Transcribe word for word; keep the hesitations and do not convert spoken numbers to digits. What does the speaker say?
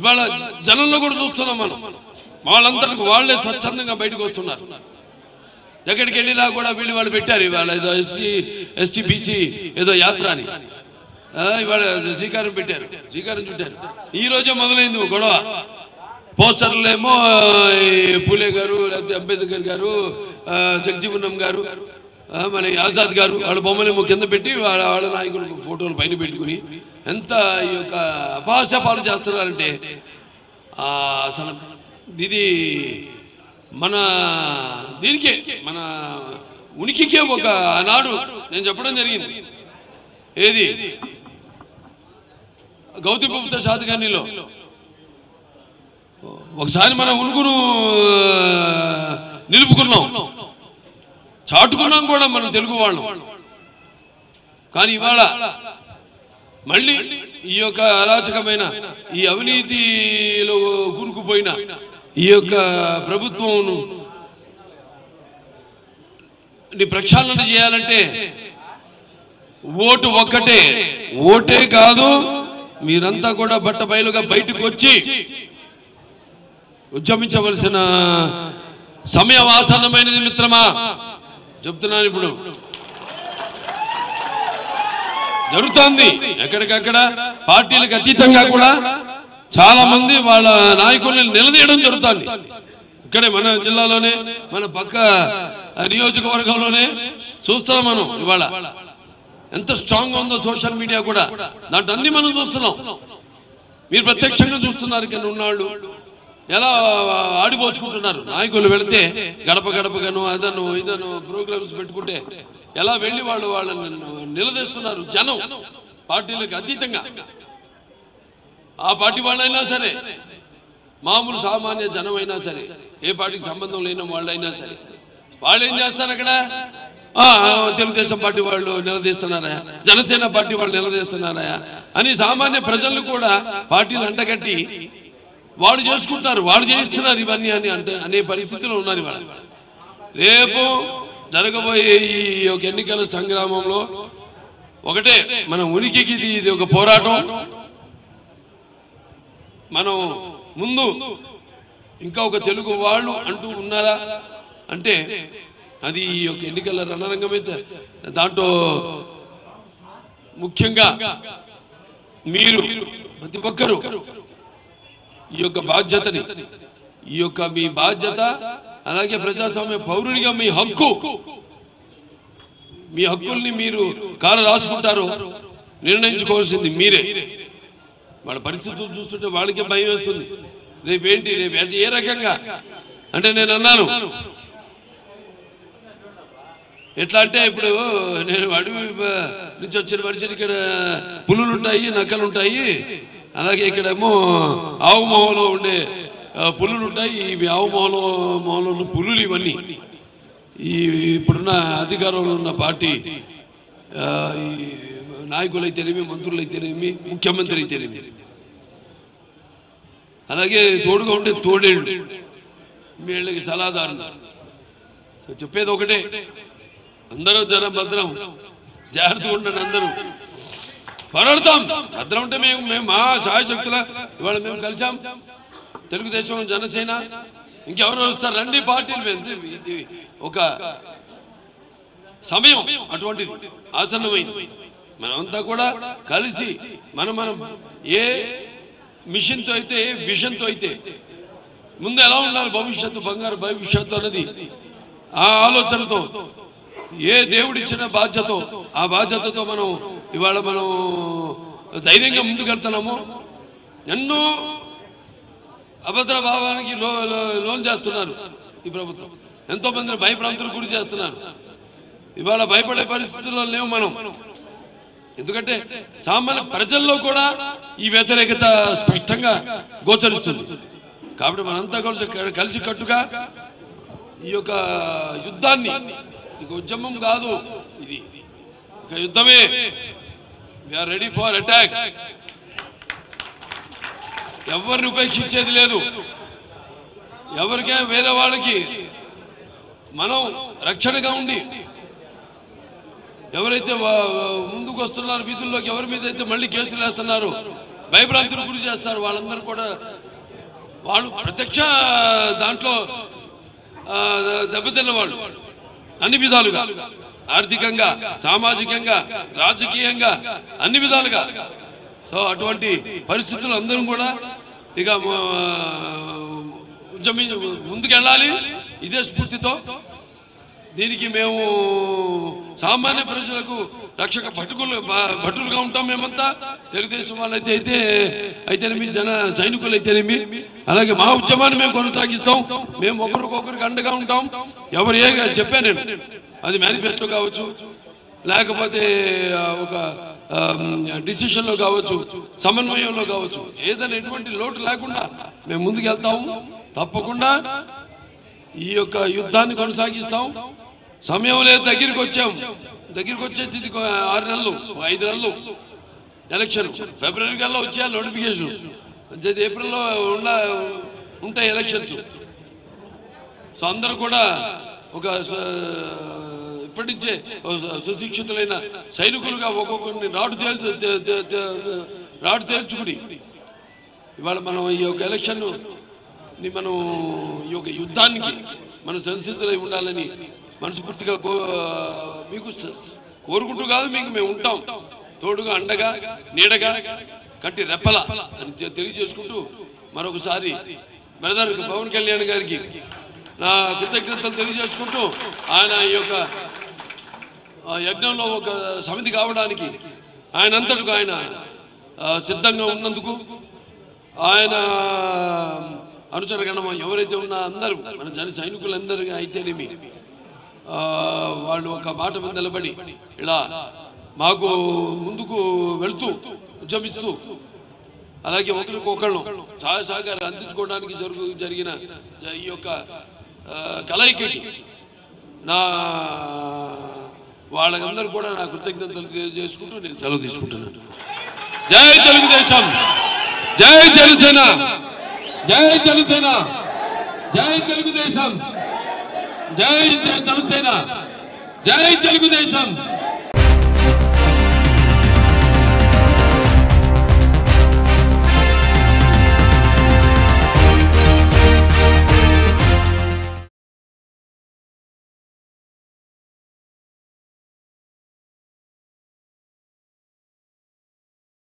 ఇవాళ జనంలో కూడా చూస్తున్నాం మనం, వాళ్ళందరికీ వాళ్ళే స్వచ్ఛందంగా బయటకు వస్తున్నారు. ఎక్కడికి వెళ్ళినా కూడా వీళ్ళు వాళ్ళు పెట్టారు ఇవాళ ఏదో ఎస్సీ ఎస్టీ బీసీ ఏదో యాత్ర అని ఇవాళ శ్రీకారం పెట్టారు, శ్రీకారం చుట్టారు. ఈ రోజే మొదలైంది గొడవ. పోస్టర్లేమో పూలే గారు, లేకపోతే అంబేద్కర్ గారు, జగజీవనం గారు, మన ఆజాద్ గారు వాళ్ళ బొమ్మలేమో కింద పెట్టి వాళ్ళ వాళ్ళ నాయకులకు ఫోటోలు పైన పెట్టుకుని ఎంత ఈ యొక్క అపహాస్యపాలు చేస్తున్నారంటే అసలు ఇది మన దీనికే మన ఉనికికే ఒక ఆనాడు నేను చెప్పడం జరిగింది. ఏది గౌతమిపుత్ర శాతకర్ణిలో ఒకసారి మన ఉనుకును నిలుపుకున్నాం, చాటుకున్నాం కూడా మనం తెలుగు వాళ్ళం. కానీ ఇవాళ మళ్ళీ ఈ యొక్క అరాచకమైన ఈ అవినీతిలో కూరుకుపోయిన ఈ యొక్క ప్రభుత్వం ప్రక్షాళన చేయాలంటే ఓటు ఒక్కటే, ఓటే కాదు మీరంతా కూడా బట్ట బయలుగా బయటకు వచ్చి ఉద్యమించవలసిన సమయం ఆసన్నమైనది మిత్రమా. చెప్తున్నాను, ఇప్పుడు జరుగుతోంది ఎక్కడికక్కడ పార్టీలకు అతీతంగా కూడా చాలా మంది వాళ్ళ నాయకుల్ని నిలదీయడం జరుగుతుంది. ఇక్కడే మన జిల్లాలోనే మన పక్క నియోజకవర్గంలోనే చూస్తున్నాం మనం. ఇవాళ ఎంత స్ట్రాంగ్ ఉందో సోషల్ మీడియా కూడా, దాంట్లో అన్ని మనం చూస్తున్నాం. మీరు ప్రత్యక్షంగా చూస్తున్నారు. ఇక్కడ ఉన్నాళ్ళు ఎలా ఆడిపోసుకుంటున్నారు. నాయకులు వెళితే గడప గడపగాను అదను ఇదను ప్రోగ్రామ్స్ పెట్టుకుంటే ఎలా వెళ్ళి వాళ్ళు వాళ్ళని నిలదీస్తున్నారు. జనం పార్టీలకు అతీతంగా, ఆ పార్టీ వాళ్ళైనా సరే, మామూలు సామాన్య జనం అయినా సరే, ఏ పార్టీకి సంబంధం లేని వాళ్ళైనా సరే, వాళ్ళు ఏం చేస్తారు అక్కడ, తెలుగుదేశం పార్టీ వాళ్ళు నిలదీస్తున్నారా, జనసేన పార్టీ వాళ్ళు నిలదీస్తున్నారా అని సామాన్య ప్రజలను కూడా పార్టీలు అంటగట్టి వాళ్ళు చేసుకుంటారు, వాళ్ళు చేయిస్తున్నారు ఇవన్నీ అని అంటే అనే పరిస్థితిలో ఉన్నారు. ఇవాళ రేపు జరగబోయే ఈ యొక్క ఎన్నికల సంగ్రామంలో ఒకటే మన ఉనికికి ఇది ఒక పోరాటం. మనం ముందు ఇంకా ఒక తెలుగు వాళ్ళు అంటూ ఉన్నారా అంటే అది ఈ యొక్క ఎన్నికల రణరంగం అయితే, దాంట్లో ముఖ్యంగా మీరు ప్రతి ఒక్కరూ ఈ యొక్క బాధ్యతని, ఈ యొక్క మీ బాధ్యత, అలాగే ప్రజాస్వామ్య పౌరునిగా మీ హక్కు, మీ హక్కుల్ని మీరు కాల రాసుకుంటారో నిర్ణయించుకోవాల్సింది మీరే. వాళ్ళ పరిస్థితులు చూస్తుంటే వాళ్ళకే భయం వేస్తుంది. రేపేంటి రేపు అంటే ఏ రకంగా అంటే నేను అన్నాను ఎట్లా అంటే, ఇప్పుడు నేను అడవి నుంచి వచ్చిన మనిషిని, ఇక్కడ పులులు ఉంటాయి, నక్కలు ఉంటాయి, అలాగే ఇక్కడేమో ఆవు మొహంలో ఉండే పులులు ఉంటాయి. ఇవి ఆవు మొహంలో మొహంలో ఉన్న పులులు ఇవన్నీ ఈ ఇప్పుడున్న అధికారంలో ఉన్న పార్టీ నాయకులైతేనేమి, మంత్రులైతేనేమి, ముఖ్యమంత్రి అయితేనేమి, అలాగే తోడుగా ఉండే తోడేళ్ళు, వీళ్ళకి సలహాదారులు. చెప్పేది ఒకటే, అందరూ జనం భద్రం, జాగ్రత్తగా ఉండండి, అందరూ పోరాడతాం. భద్రం అంటే మేము మేము మా సాయశక్తుల ఇవాళ మేము కలిసాం. తెలుగుదేశం, జనసేన, ఇంకెవరు వస్తారు రండి పార్టీలు. ఇది ఒక సమయం అటువంటిది ఆసన్నమైంది. మనమంతా కూడా కలిసి మనం మనం ఏ మిషన్తో అయితే, ఏ విజన్తో అయితే ముందు ఎలా ఉండాలి భవిష్యత్తు, బంగారు భవిష్యత్తు అన్నది ఆ ఆలోచనతో, ఏ దేవుడిచ్చిన బాధ్యత ఆ బాధ్యతతో మనం ఇవాళ మనం ధైర్యంగా ముందుకెళ్తున్నాము. ఎన్నో అభద్ర భావానికి లో లోన్ చేస్తున్నారు ఈ ప్రభుత్వం, ఎంతో మందిని భయభ్రాంతులకు గురి చేస్తున్నారు. ఇవాళ భయపడే పరిస్థితుల్లో లేవు మనం, ఎందుకంటే సామాన్య ప్రజల్లో కూడా ఈ వ్యతిరేకత స్పష్టంగా గోచరిస్తుంది. కాబట్టి మనంతా కలిసి కలిసి కట్టుగా ఈ యొక్క యుద్ధాన్ని, ఇక ఉద్యమం కాదు ఇది, ఇక యుద్ధమే. We're ready for attack. ఎవరిని ఉపేక్షించేది లేదు. ఎవరికే వేరే వాళ్ళకి మనం రక్షణగా ఉండి, ఎవరైతే ముందుకు వస్తున్నారు వీధుల్లోకి, ఎవరి మీద అయితే మళ్ళీ కేసులు వేస్తున్నారు, భయభ్రాంతులకు గురి చేస్తారు. వాళ్ళందరూ కూడా వాళ్ళు ప్రత్యక్ష దాంట్లో దెబ్బతిన్న వాళ్ళు అన్ని విధాలుగా, ఆర్థికంగా, సామాజికంగా, రాజకీయంగా, అన్ని విధాలుగా. సో అటువంటి పరిస్థితులు అందరం కూడా ఇక ఉద్యమి ముందుకెళ్ళాలి ఇదే స్ఫూర్తితో. దీనికి మేము సామాన్య ప్రజలకు రక్షక భటుకులు భటులుగా ఉంటాం. మేమంతా తెలుగుదేశం వాళ్ళైతే అయితే అయితేనేమి, జన సైనికులు అయితేనేమి, అలాగే మా ఉద్యమాన్ని మేము కొనసాగిస్తాం. మేము ఒకరికొకరికి అండగా ఉంటాం. ఎవరు ఏ చెప్పాను నేను, అది మేనిఫెస్టో కావచ్చు, లేకపోతే ఒక డిసిషన్లో కావచ్చు, సమన్వయంలో కావచ్చు, ఏదైనా ఎటువంటి లోటు లేకుండా మేము ముందుకు వెళ్తాము. తప్పకుండా ఈ యొక్క యుద్ధాన్ని కొనసాగిస్తాం. సమయం లేదు, దగ్గరికి వచ్చాం. దగ్గరికి వచ్చేసి ఆరు నెలలు ఐదు నెలలు ఎలక్షన్. ఫిబ్రవరి కల్లా వచ్చేయాలి నోటిఫికేషన్. ఏప్రిల్లో ఉన్న ఉంటాయి ఎలక్షన్స్. సో అందరూ కూడా ఒక ఇప్పటి నుంచే సుశిక్షితులైన సైనికులుగా ఒక్కొక్కరిని రాటు తేల్చు రాటు తేల్చుకుని ఇవాళ మనం ఈ యొక్క ఎలక్షన్ మనం ఈ యొక్క యుద్ధానికి మనం సంసిద్ధులై ఉండాలని మనస్ఫూర్తిగా మీకు కోరుకుంటూ కాదు, మీకు మేము ఉంటాం తోడుగా, అండగా, నీడగా, కట్టి రెప్పల అని తెలియజేసుకుంటూ మరొకసారి బ్రదర్ పవన్ కళ్యాణ్ గారికి నా కృతజ్ఞతలు తెలియజేసుకుంటూ, ఆయన ఈ యొక్క యజ్ఞంలో ఒక సమితి కావడానికి ఆయన అంతటికి ఆయన సిద్ధంగా ఉన్నందుకు, ఆయన అనుచర గణం ఎవరైతే ఉన్నా అందరూ మన జన సైనికులందరూ అయితేనేమి వాళ్ళు ఒక మాట మీద నిలబడి ఇలా మాకు ముందుకు వెళుతూ ఉద్యమిస్తూ, అలాగే ఒకరికొకళ్ళు సహాయ సహకారాలు అందించుకోవడానికి జరుగు జరిగిన ఈ యొక్క కలయికకి నా వాళ్ళందరూ కూడా నా కృతజ్ఞతలు తెలియజేసుకుంటూ నేను సెలవు తీసుకుంటున్నాను. జై తెలుగుదేశం, జై జనసేన, జై జనసేన, జై తెలుగుదేశం, జై జనసేన, జై తెలుగుదేశం.